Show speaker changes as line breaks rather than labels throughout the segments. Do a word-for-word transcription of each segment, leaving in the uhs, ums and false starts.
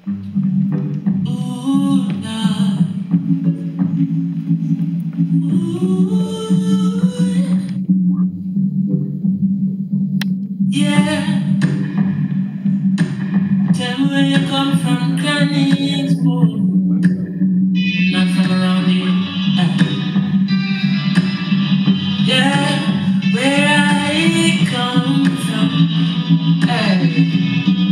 Ooh, nah. Ooh, yeah. Tell me where you come from, Granny's boy. Not from around here. Uh, yeah, where I come from. Hey,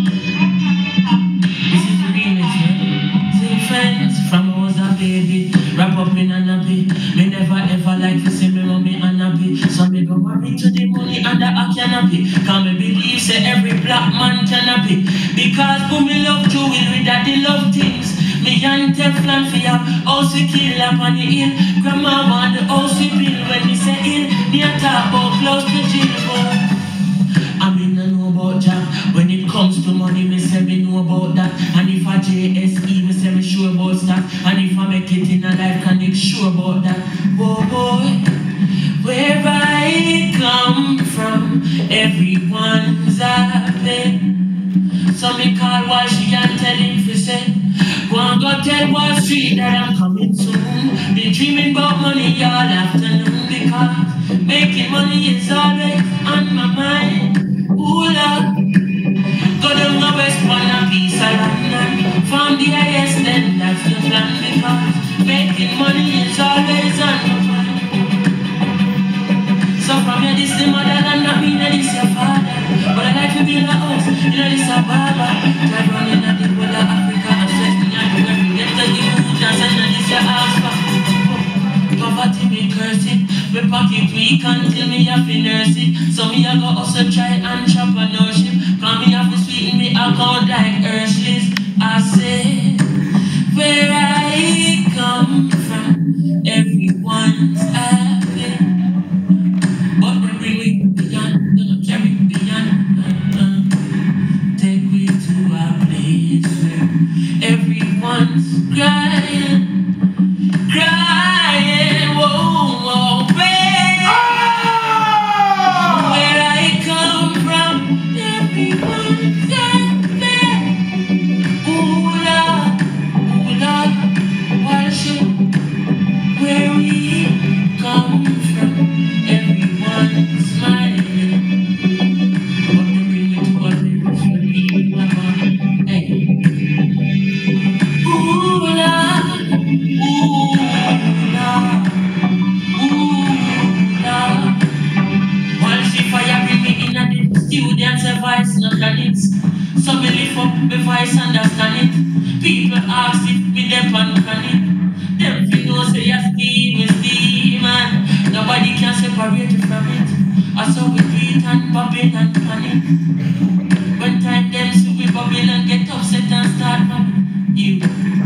this is the remix, man. See friends from when I was a baby, wrap up in a nappy. Me never ever like to see me mommy unhappy. So me go married to the money under a canopy. Cause me believe say every black man can happy. Because who me love to will with daddy love things. Me and Teflon for ya, house we kill up on the hill. Grandma want the house we build when me say ill. Me a talk about close to jail, boy. I mean I know about Jack. When it comes to money, me say me know about that. And if I J S E, me say me sure about that. And if I make it in a life, can make sure about that. Oh boy, where I come from, everyone's happy. So me call Wall Street and tell him to say, go and go tell Wall Street that I'm coming soon. Been dreaming about money all afternoon because making money is always on my mind. Ooh, Lord, go down the west one a piece of London. From the highest then that's the plan because making money is always on my mind. So from here this the motherland, not mean that this your father. But I like to build a house, you know this a barber. Drive around in the whole of Africa and stress me out to every get to the food and send this your house back. Poverty me curse it, me pocket weak until me have to nurse it. So me a go also try entrepreneurship. Cause me have to sweeten me account like Hershey's. I say, where I come from, everyone's happy. But they bring me beyond, no, carry me beyond. Uh-uh. Take me to a place where everyone's crying, crying, whoa, whoa, babe. Oh! Where I come from, everyone's happy. Ooh, Lord, ooh, Lord, worship where we come from. Everyone's smiling, but they bring me to a place where people are, hey. Ooh, Lord, ooh, Lord, ooh, Lord. Once the fire bring me in and the students a voice, not an it. So me lift up my voice, understand it. People ask if we them on it. Them fi know say you're Steve, Steve, man. Nobody can separate you from it. I saw we beat and bobbing and panic. When time them see we bubble and get upset and start from you.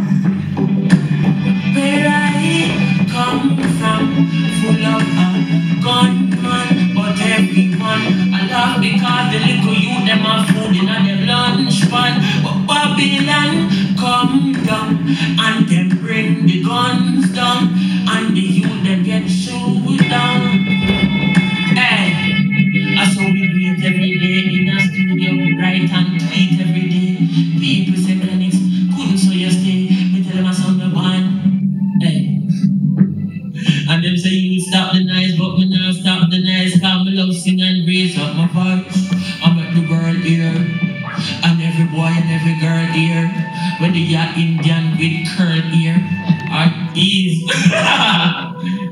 Where I come from, full of a gunman, but everyone I love because the little youth them are food in their lunch pan. But Babylon come down and them bring the guns down and the youth them get shoot down. Hey, I saw we do it every day in a studio, write and tweet every day. People say Lennox couldn't so you stay. Me tell them I saw me one. Hey. And them say you stop the noise, but me now stop the noise. Cause me love sing and raise up my voice. I make the world hear, and every boy and every girl hear. Whether you're Indian with curl ear or ease.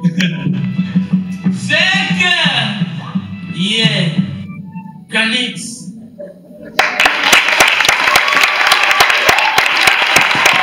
Second, yeah, Granix.